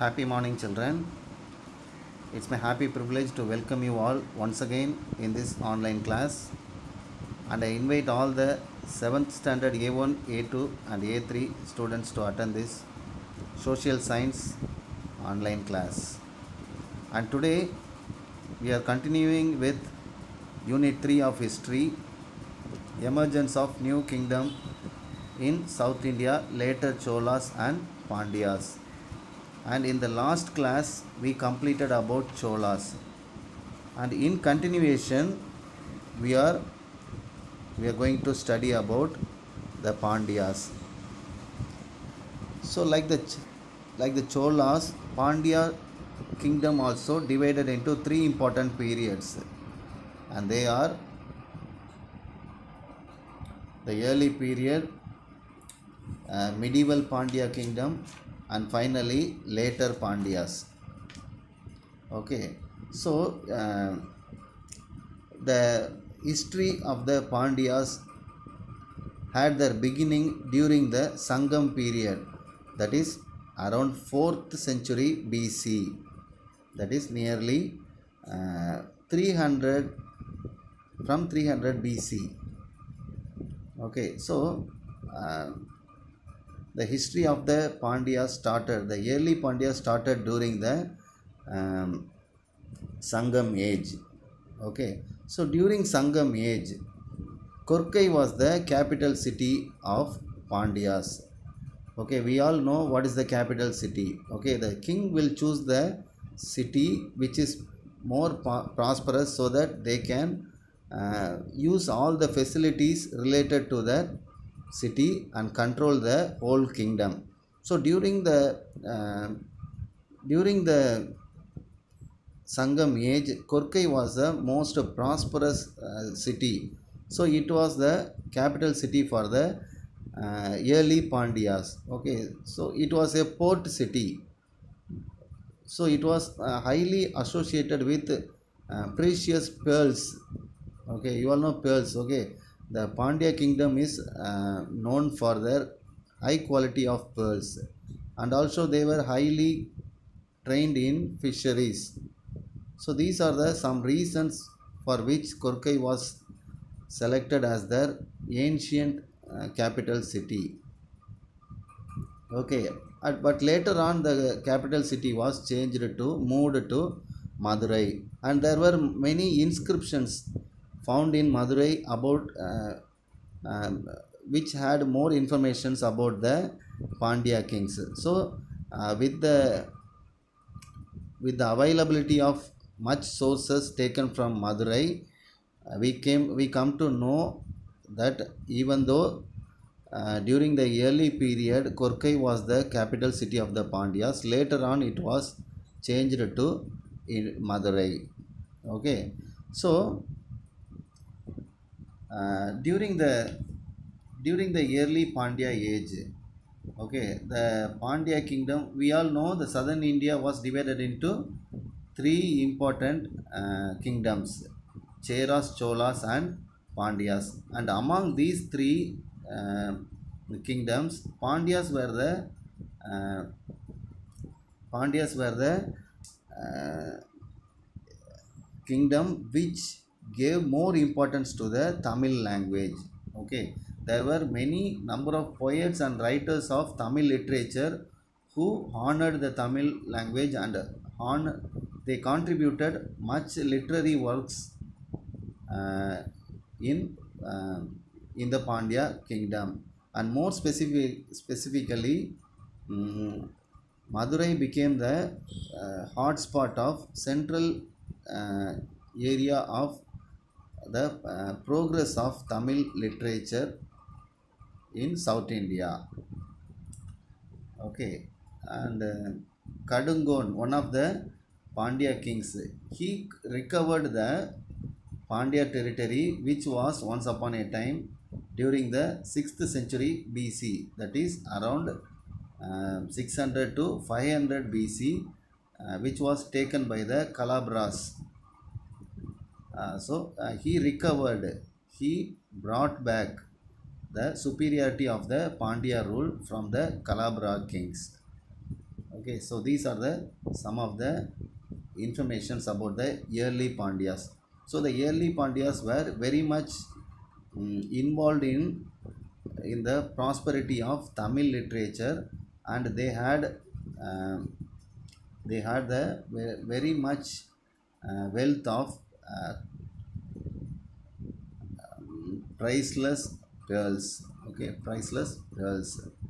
Happy morning, children. It's my happy privilege to welcome you all once again in this online class, and I invite all the 7th standard A1, A2 and A3 students to attend this social science online class. And today we are continuing with unit 3 of history, emergence of new kingdom in South India, later Cholas and Pandyas. And in the last class we completed about Cholas, and in continuation we are going to study about the Pandyas. So like the Cholas, Pandya kingdom also divided into three important periods, and they are the early period, medieval Pandya kingdom, and finally later Pandyas. Okay, so the history of the Pandyas had their beginning during the Sangam period, that is around 4th century BC, that is nearly 300 BC. Okay, so the history of the Pandyas started, the early Pandyas started during the Sangam age. Okay, so during Sangam age, Korkai was the capital city of Pandyas. Okay, we all know what is the capital city. Okay, the king will choose the city which is more prosperous, so that they can use all the facilities related to that city and control the whole kingdom. So during the Sangam age, Korkai was the most prosperous city. So it was the capital city for the early Pandyas. Okay, so it was a port city. So it was highly associated with precious pearls. Okay, you all know pearls. Okay, the Pandya kingdom is known for their high quality of pearls, and also they were highly trained in fisheries. So these are the some reasons for which Korkai was selected as their ancient capital city. Okay, but later on the capital city was moved to Madurai, and there were many inscriptions found in Madurai about which had more informations about the Pandya kings. So with the availability of much sources taken from Madurai, we come to know that even though during the early period Korkai was the capital city of the Pandyas, later on it was changed to Madurai. Okay, so during the early Pandya age, okay, the Pandya kingdom, we all know the southern India was divided into three important kingdoms: Cheras, Cholas and Pandyas. And among these three kingdoms, Pandyas were the kingdom which gave more importance to the Tamil language. Okay, there were many number of poets and writers of Tamil literature who honored the Tamil language, and they contributed much literary works in the Pandya kingdom. And more specifically, Madurai became the hotspot of central area of the progress of Tamil literature in South India. Okay, and Kadungon, one of the Pandya kings, he recovered the Pandya territory which was once upon a time during the 6th century BC, that is around 600 to 500 BC, which was taken by the Calabras. So he recovered, he brought back the superiority of the Pandya rule from the Calabra kings. Okay, so these are the some of the informations about the early Pandyas. So the early Pandyas were very much involved in the prosperity of Tamil literature, and uh, they had the very much wealth of uh, priceless pearls. Okay, priceless pearls.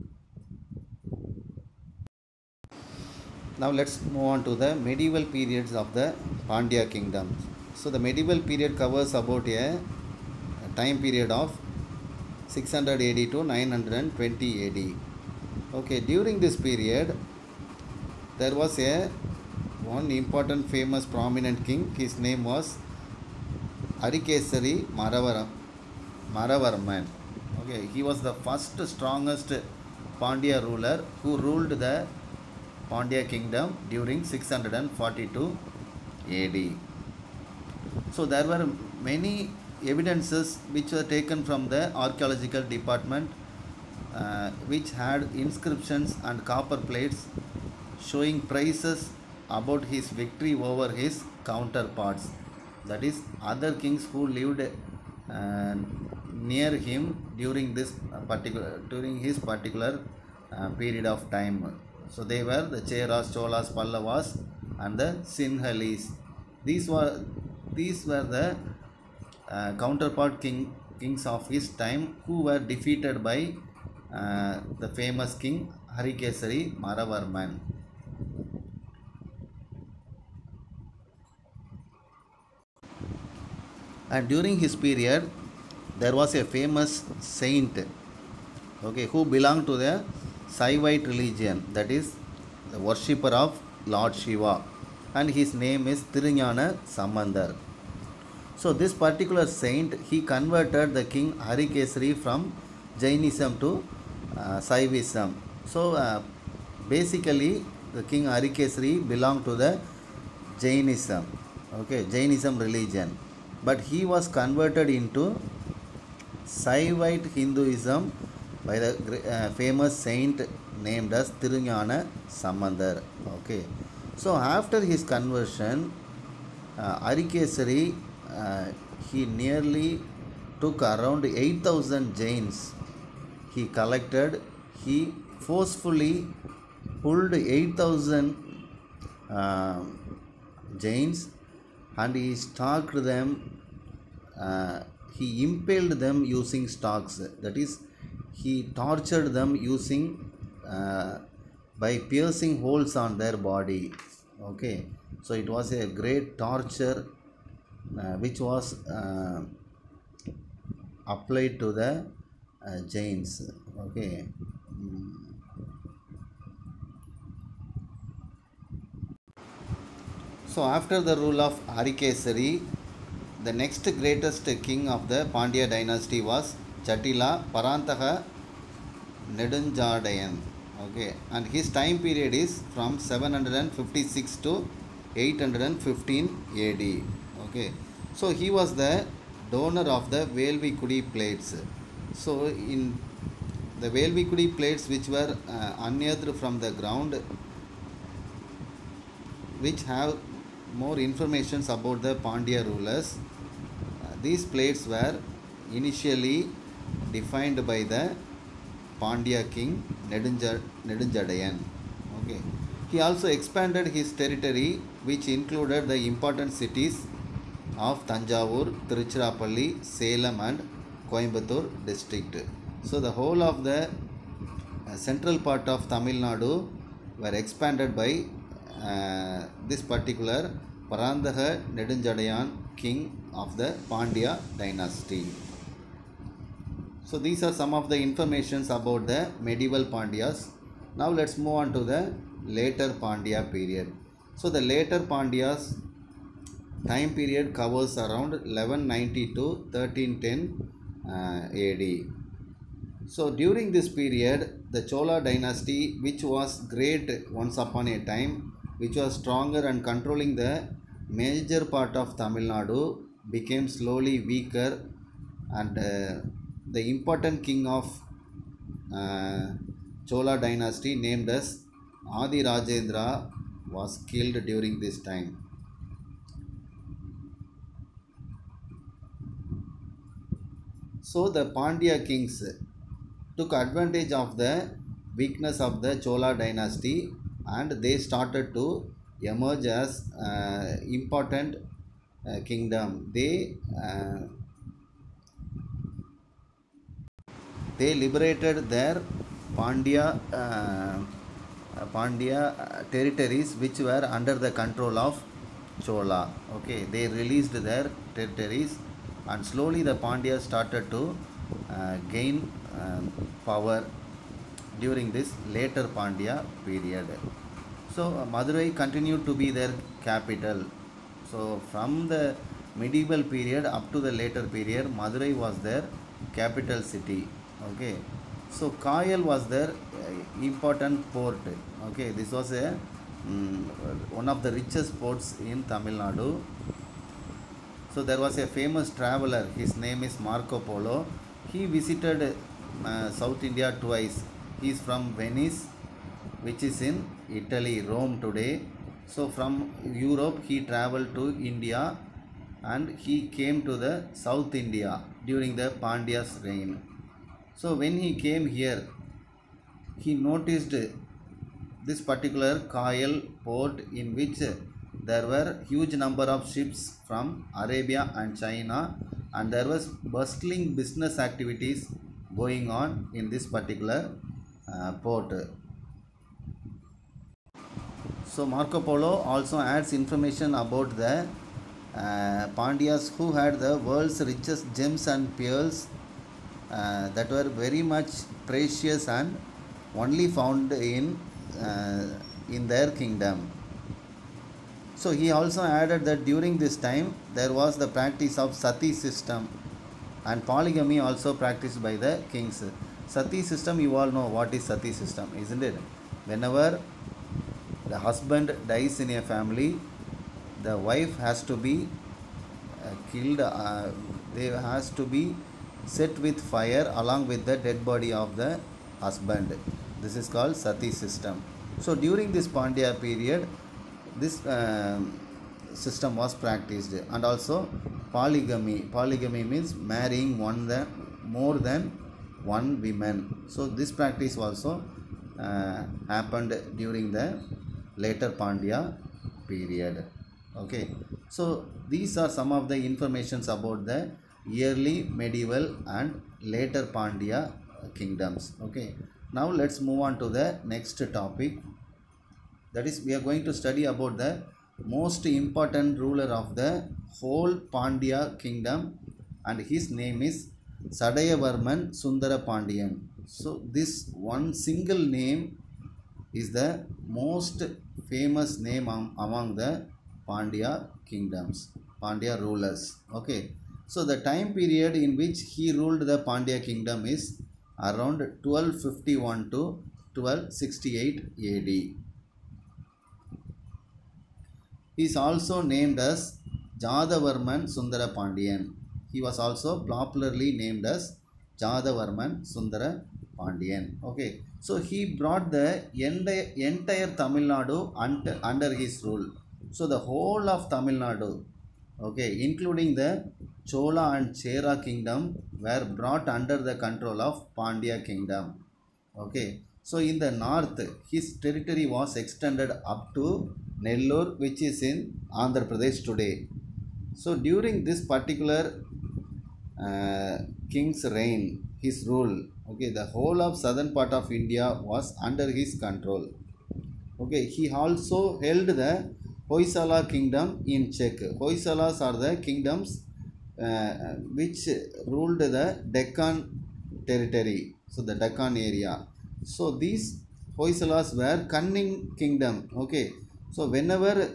Now let's move on to the medieval periods of the Pandya kingdom. So the medieval period covers about a time period of 600 AD to 920 AD. Okay, during this period there was a one important famous prominent king. His name was Harikesari Maravarman. Okay, he was the first strongest Pandya ruler who ruled the Pandya kingdom during 642 AD. So there were many evidences which were taken from the archaeological department, which had inscriptions and copper plates showing praises about his victory over his counterparts, that is other kings who lived uh, near him during his particular period of time. So they were the Cheras, Cholas, Pallavas, and the Sinhalese. These were the counterpart kings of his time, who were defeated by the famous king Harikesari Maravarman. And during his period there was a famous saint, okay, who belonged to the Saivite religion, that is the worshipper of Lord Shiva, and his name is Thirugnana Sambandar. So this particular saint, he converted the king Harikesari from Jainism to Saivism. So basically the king Harikesari belonged to the Jainism, okay, Jainism religion, but he was converted into Saivite Hinduism by the famous saint named as Thirugnana Sambandar. Okay, so after his conversion, Harikesari he nearly took around 8,000 Jains. He collected, he forcefully pulled 8,000 Jains, and he stalked them. He impaled them using stalks, that is, he tortured them using by piercing holes on their body. Okay, so it was a great torture which was applied to the Jains. Okay. So after the rule of Harikesari, the next greatest king of the Pandya dynasty was Chatila Parantaka Nedunjadayan. Okay, and his time period is from 756 to 815 AD. Okay, so he was the donor of the Velvikudi plates. So in the Velvikudi plates, which were unearthed from the ground, which have more informations about the Pandya rulers, these plates were initially defined by the Pandya king Nedunjadayan. Okay. He also expanded his territory, which included the important cities of Tanjavur, Tiruchirappalli, Salem, and Coimbatore district. So the whole of the central part of Tamil Nadu were expanded by this particular Parantaka Nedunjadayan, king of the Pandya dynasty. So these are some of the informations about the medieval Pandyas. Now let's move on to the later Pandya period. So the later Pandyas time period covers around 1190 to 1310 AD. So during this period, the Chola dynasty, which was great once upon a time, which was stronger and controlling the major part of Tamil Nadu, became slowly weaker, and the important king of Chola dynasty, named as Adi Rajendra was killed during this time. So the Pandya kings took advantage of the weakness of the Chola dynasty and they started to emerge as important kingdom. They liberated their Pandya territories which were under the control of Chola. Okay, they released their territories and slowly the Pandya started to gain power during this later Pandya period. So Madurai continued to be their capital. So from the medieval period up to the later period, Madurai was their capital city. Okay, so Kayal was their important port. Okay, this was one of the richest ports in Tamil Nadu. So there was a famous traveler. His name is Marco Polo. He visited South India twice. He is from Venice, which is in Italy, Rome today. So from Europe he traveled to India and he came to the South India during the Pandya's reign. So when he came here, he noticed this particular Kayal port in which there were huge number of ships from Arabia and China and there was bustling business activities going on in this particular port. So Marco Polo also adds information about the Pandyas who had the world's richest gems and pearls that were very much precious and only found in their kingdom. So he also added that during this time there was the practice of sati system and polygamy also practiced by the kings. Sati system, you all know what is sati system, isn't it? Whenever the husband dies in a family, the wife has to be killed, they has to be set with fire along with the dead body of the husband. This is called sati system. So during this Pandya period, this system was practiced. And also polygamy means marrying more than one woman. So this practice also happened during the later Pandya period. Okay, so these are some of the informations about the early medieval and later Pandya kingdoms. Okay, now let's move on to the next topic. That is, we are going to study about the most important ruler of the whole Pandya kingdom and his name is Sadayavarman Sundara Pandian. So this one single name is the most famous name among the Pandya kingdoms, Pandya rulers. Okay, so the time period in which he ruled the Pandya kingdom is around 1251 to 1268 AD. He is also named as Jadavarman Sundara Pandian. He was also popularly named as Jadavarman Sundara Pandian. Okay, so he brought the entire Tamil Nadu under his rule. So the whole of Tamil Nadu, okay, including the Chola and Chera kingdom, were brought under the control of Pandya kingdom. Okay, so in the north, his territory was extended up to Nellore, which is in Andhra Pradesh today. So during this particular king's reign, his rule, okay, the whole of southern part of India was under his control. Okay, he also held the Hoysala kingdom in check. Hoysalas are the kingdoms which ruled the Deccan territory, so the Deccan area. So these Hoysalas were cunning kingdom. Okay, so whenever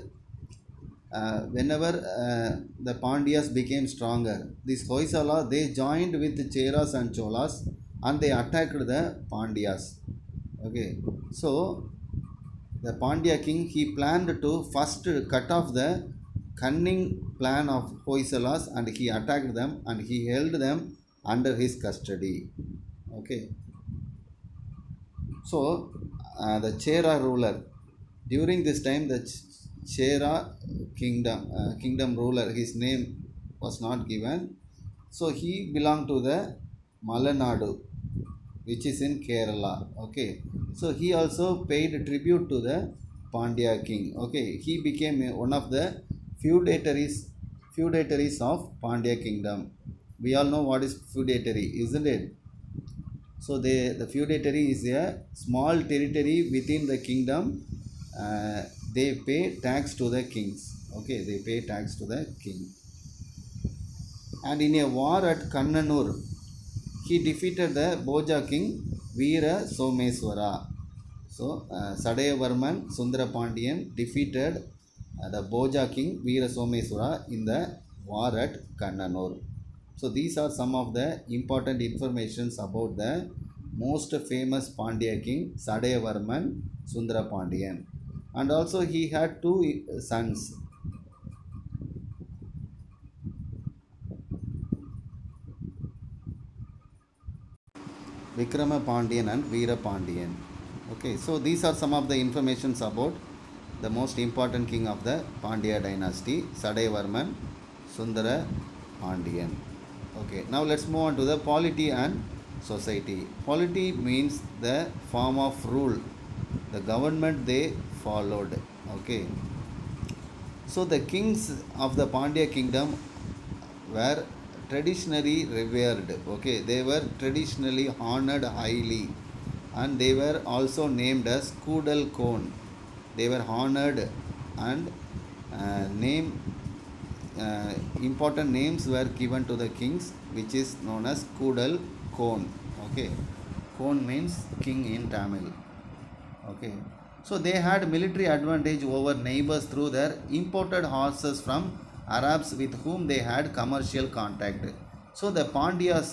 the Pandyas became stronger, these Hoysala, they joined with the Cheras and Cholas and they attacked the Pandyas. Okay, so the Pandya king, he planned to first cut off the cunning plan of Hoysalas and he attacked them and he held them under his custody. Okay, so the Chera ruler. During this time, the Chera kingdom ruler, his name was not given. So he belonged to the Malanadu, which is in Kerala. Okay, so he also paid tribute to the Pandya king. Okay, he became one of the feudatories of Pandya kingdom. We all know what is feudatory, isn't it? So the feudatory is a small territory within the kingdom. They pay tax to the kings. Okay, they pay tax to the king. And in a war at Kannanur, he defeated the Boja king Veera Someswara. So Sadayavarman Sundrapandian defeated the Boja king Veera Someswara in the war at Kannanur. So these are some of the important informations about the most famous Pandya king Sadayavarman Sundrapandian. And also he had two sons. Vikrama Pandian and Veera Pandian. Okay, so these are some of the informations about the most important king of the Pandya dynasty, Sadayavarman Sundara Pandian. Okay, now let's move on to the polity and society. Polity means the form of rule, the government they followed. Okay, so the kings of the Pandya kingdom were traditionally revered. Okay, they were traditionally honored highly, and they were also named as Kudal Kon. They were honored, and important names were given to the kings, which is known as Kudal Kon. Okay, Kon means king in Tamil. Okay, so they had military advantage over neighbors through their imported horses from Arabs with whom they had commercial contact. So the Pandyas,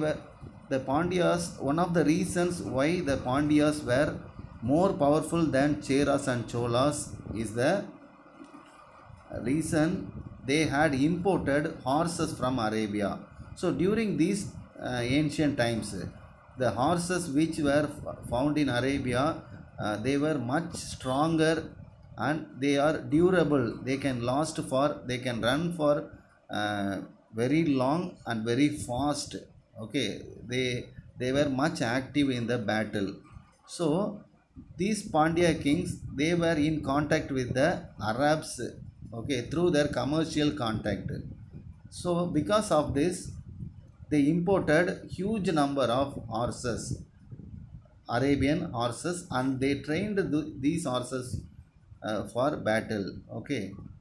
one of the reasons why the Pandyas were more powerful than Cheras and Cholas is the reason they had imported horses from Arabia. So during these ancient times, the horses which were found in Arabia, they were much stronger and they are durable. They can run for very long and very fast. Okay, they were much active in the battle. So these Pandya kings, they were in contact with the Arabs, okay, through their commercial contact. So because of this, they imported huge number of horses, Arabian horses, and they trained these horses for battle. Okay,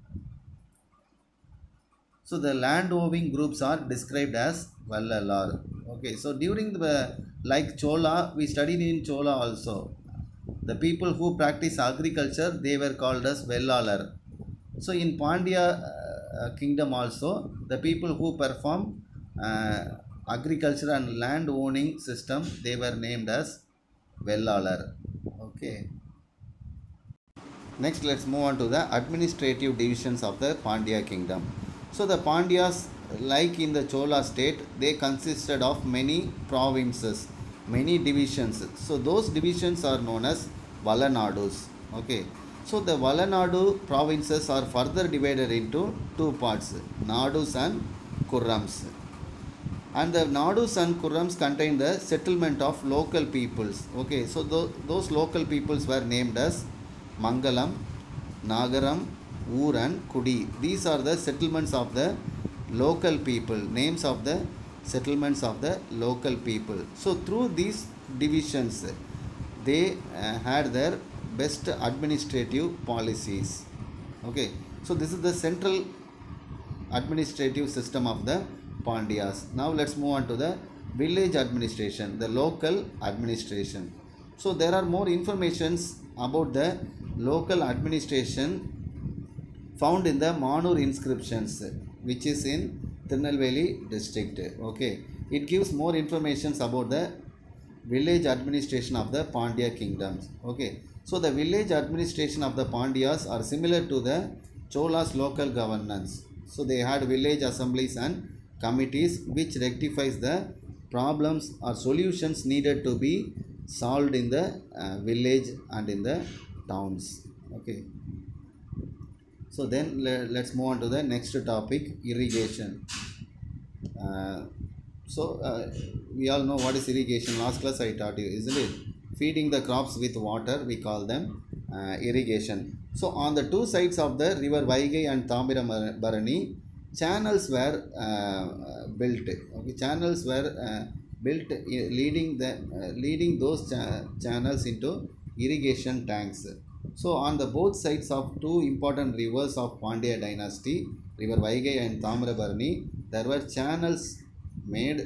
so the land owning groups are described as Vallalar. Okay, so during the, like Chola, we studied in Chola also, the people who practice agriculture, they were called as Vellalar. So in Pandya kingdom also, the people who perform agriculture and land owning system, they were named as Vellalar. Okay, next let's move on to the administrative divisions of the Pandya kingdom. So the Pandyas, like in the Chola state, they consisted of many provinces, many divisions. So those divisions are known as Valanadus. Okay, so the Valanadu provinces are further divided into two parts, Nadus and Kurrams. And the Nadus and Kurrams contain the settlement of local peoples. Okay, so those local peoples were named as Mangalam, Nagaram, Ur and Kudi. These are the settlements of the local people, names of the settlements of the local people. So through these divisions, they had their best administrative policies. Okay, so this is the central administrative system of the Pandyas. Now let's move on to the village administration, the local administration. So there are more informations about the local administration found in the Manur inscriptions, which is in Tirunelveli district. Okay, it gives more informations about the village administration of the Pandya kingdoms. Okay, so the village administration of the Pandyas are similar to the Cholas local governance. So they had village assemblies and committees which rectifies the problems or solutions needed to be solved in the village and in the towns. Okay, so then let's move on to the next topic, irrigation. uh, so we all know what is irrigation. Last class I taught you, isn't it? Feeding the crops with water, we call them irrigation. So on the two sides of the river Vaigai and Tamirabarani, channels were built. Okay, channels were built, leading those channels into irrigation tanks. So on the both sides of two important rivers of Pandya dynasty, river Vaigai and Tamirabarani, there were channels made.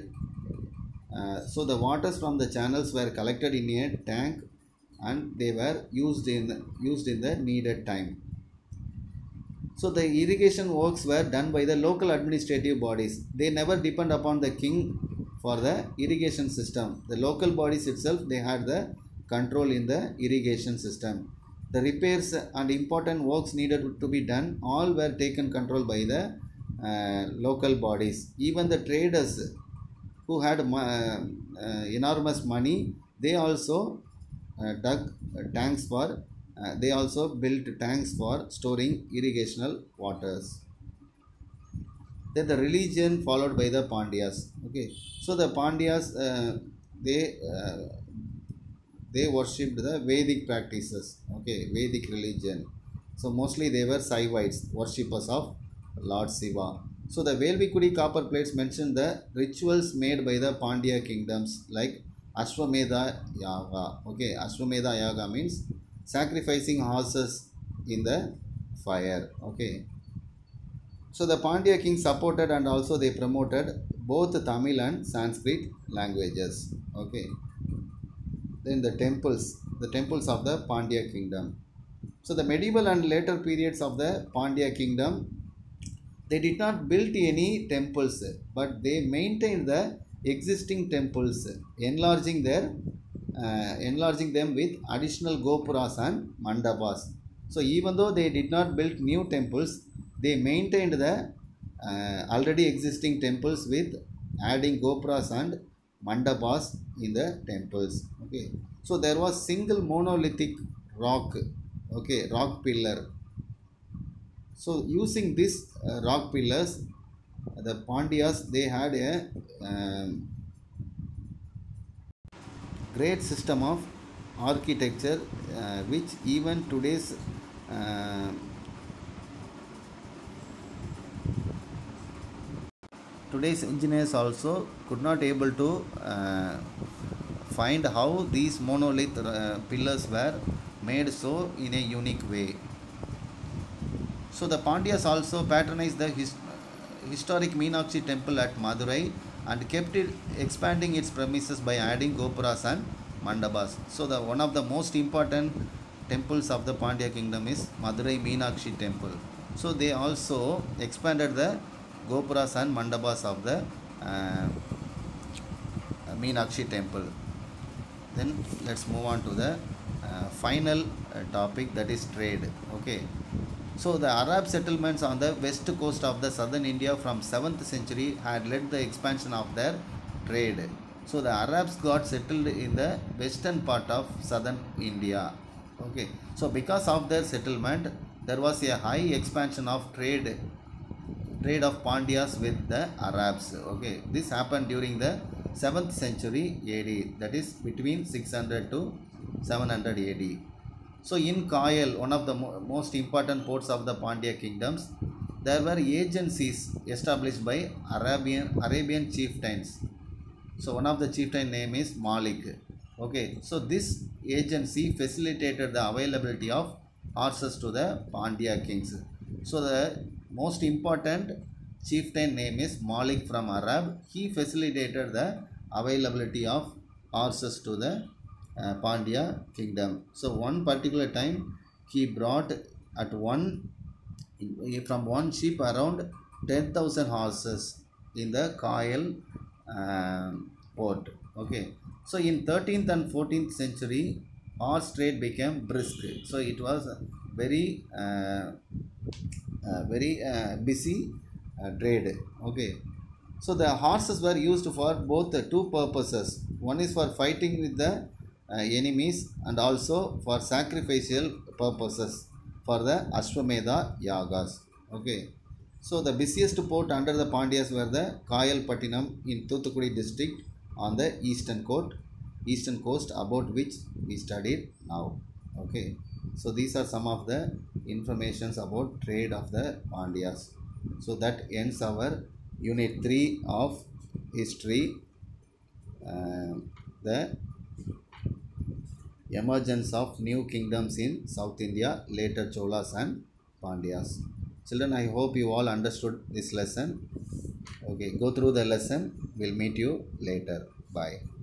So the waters from the channels were collected in a tank and they were used in the needed time. So the irrigation works were done by the local administrative bodies. They never depend upon the king for the irrigation system. The local bodies itself, they had the control in the irrigation system. The repairs and important works needed to be done, all were taken control by the local bodies. Even the traders who had enormous money, they also dug tanks for they also built tanks for storing irrigational waters. Then the religion followed by the Pandyas. Okay, so the Pandyas, they uh, they worshipped the Vedic practices. Okay, Vedic religion. So mostly they were Saivites, worshippers of Lord Shiva. So the Velvikudi copper plates mention the rituals made by the Pandya kingdoms like Ashwamedha Yaga. Okay, Ashwamedha Yaga means sacrificing horses in the fire. Okay, so the Pandya king supported and also they promoted both Tamil and Sanskrit languages. Okay, then the temples of the Pandya kingdom. So the medieval and later periods of the Pandya kingdom, they did not build any temples, but they maintained the existing temples, enlarging them with additional gopuras and mandabas. So even though they did not build new temples, they maintained the already existing temples with adding gopuras and mandabas in the temples. Okay, so there was single monolithic rock, okay, rock pillar. So using this rock pillars, the Pandyas, they had a great system of architecture, which even uh, today's engineers also could not able to find how these monolith pillars were made so in a unique way. So the Pandyas also patronized the historic Meenakshi temple at Madurai and kept it expanding its premises by adding gopuras and mandabas. So the one of the most important temples of the Pandya kingdom is Madurai Meenakshi temple. So they also expanded the gopuras and mandabas of the Meenakshi temple. Then let's move on to the final topic, that is trade. Okay, so the Arab settlements on the west coast of the southern India from 7th century had led the expansion of their trade. So the Arabs got settled in the western part of southern India. Okay, so because of their settlement, there was a high expansion of trade of Pandyas with the Arabs. Okay, this happened during the 7th century AD, that is between 600 to 700 AD. So in Kayal, one of the most important ports of the Pandya kingdoms, there were agencies established by Arabian chieftains. So one of the chieftain name is Malik. Okay, so this agency facilitated the availability of horses to the Pandya kings. So the most important chieftain name is Malik from Arab. He facilitated the availability of horses to the Pandya kingdom. So one particular time he brought at from one ship around 10,000 horses in the Kayal port. Okay, so in 13th and 14th century, horse trade became brisk. So it was very busy trade. Okay, so the horses were used for both two purposes. One is for fighting with the enemies, and also for sacrificial purposes for the Ashwamedha yagas. Okay. So the busiest port under the Pandyas were the Kayalpattinam in Thoothukudi district on the eastern coast, about which we studied now. Okay. So these are some of the informations about trade of the Pandyas. So that ends our unit 3 of history, the emergence of new kingdoms in South India, later Cholas and Pandyas. Children, I hope you all understood this lesson. Okay, go through the lesson. We'll meet you later. Bye.